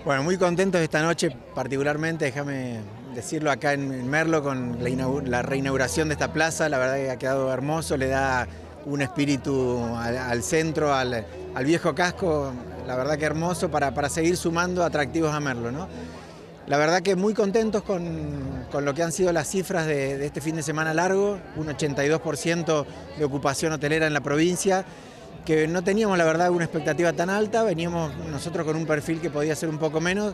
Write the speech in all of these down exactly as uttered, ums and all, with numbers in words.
Bueno, muy contentos esta noche, particularmente, déjame decirlo, acá en Merlo con la, la reinauguración de esta plaza. La verdad que ha quedado hermoso, le da un espíritu al, al centro, al, al viejo casco, la verdad que hermoso para, para seguir sumando atractivos a Merlo, ¿no? La verdad que muy contentos con, con lo que han sido las cifras de, de este fin de semana largo, un ochenta y dos por ciento de ocupación hotelera en la provincia, que no teníamos la verdad una expectativa tan alta, veníamos nosotros con un perfil que podía ser un poco menos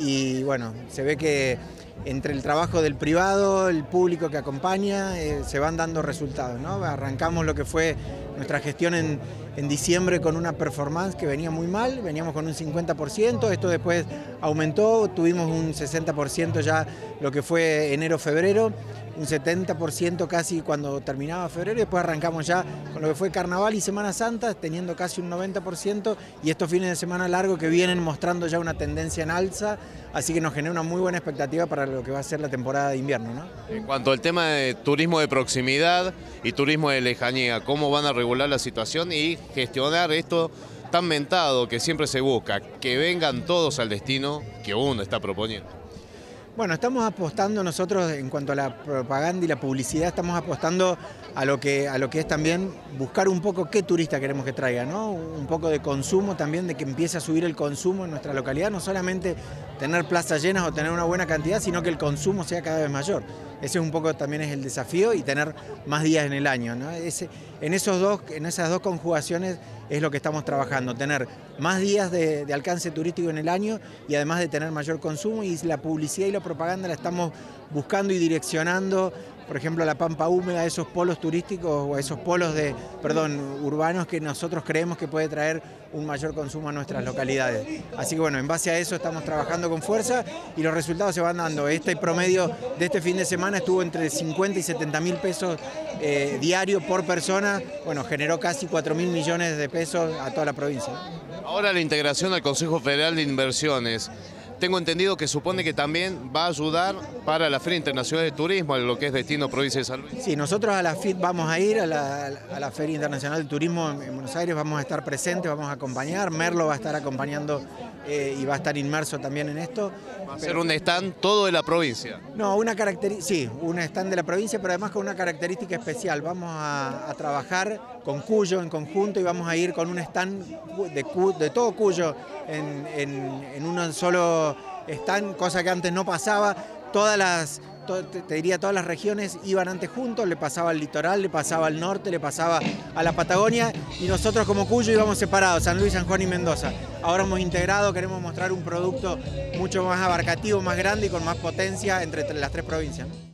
y bueno, se ve que entre el trabajo del privado, el público que acompaña, eh, se van dando resultados, ¿no? Arrancamos lo que fue nuestra gestión en, en diciembre con una performance que venía muy mal, veníamos con un cincuenta por ciento, esto después aumentó, tuvimos un sesenta por ciento ya lo que fue enero-febrero, un setenta por ciento casi cuando terminaba febrero, y después arrancamos ya con lo que fue Carnaval y Semana Santa, teniendo casi un noventa por ciento, y estos fines de semana largos que vienen mostrando ya una tendencia en alza, así que nos genera una muy buena expectativa para lo que va a ser la temporada de invierno, ¿no? En cuanto al tema de turismo de proximidad y turismo de lejanía, ¿cómo van a regular la situación y gestionar esto tan mentado que siempre se busca, que vengan todos al destino que uno está proponiendo? Bueno, estamos apostando nosotros en cuanto a la propaganda y la publicidad, estamos apostando a lo que, a lo que es también buscar un poco qué turista queremos que traiga, ¿no? Un poco de consumo también, de que empiece a subir el consumo en nuestra localidad, no solamente tener plazas llenas o tener una buena cantidad, sino que el consumo sea cada vez mayor. Ese un poco también es el desafío y tener más días en el año, ¿no? Ese, en, esos dos, en esas dos conjugaciones es lo que estamos trabajando, tener más días de, de alcance turístico en el año y además de tener mayor consumo, y la publicidad y la propaganda la estamos buscando y direccionando, por ejemplo, a la Pampa Húmeda, a esos polos turísticos o a esos polos de, perdón, urbanos que nosotros creemos que puede traer un mayor consumo a nuestras localidades. Así que bueno, en base a eso estamos trabajando con fuerza y los resultados se van dando. Este promedio de este fin de semana estuvo entre cincuenta y setenta mil pesos eh, diario por persona, bueno, generó casi cuatro mil millones de pesos a toda la provincia. Ahora la integración al Consejo Federal de Inversiones. Tengo entendido que supone que también va a ayudar para la Feria Internacional de Turismo, lo que es destino provincia de San Luis. Sí, nosotros a la F I T vamos a ir, a la, a la Feria Internacional de Turismo en Buenos Aires, vamos a estar presentes, vamos a acompañar, Merlo va a estar acompañando eh, y va a estar inmerso también en esto. ¿Va a ser un stand todo de la provincia? No, una característica, sí, un stand de la provincia, pero además con una característica especial. Vamos a, a trabajar con Cuyo en conjunto y vamos a ir con un stand de, de todo Cuyo en, en, en un solo stand, cosa que antes no pasaba. Todas las, to, te diría, todas las regiones iban antes juntos, le pasaba al litoral, le pasaba al norte, le pasaba a la Patagonia, y nosotros como Cuyo íbamos separados, San Luis, San Juan y Mendoza. Ahora hemos integrado, queremos mostrar un producto mucho más abarcativo, más grande y con más potencia entre las tres provincias.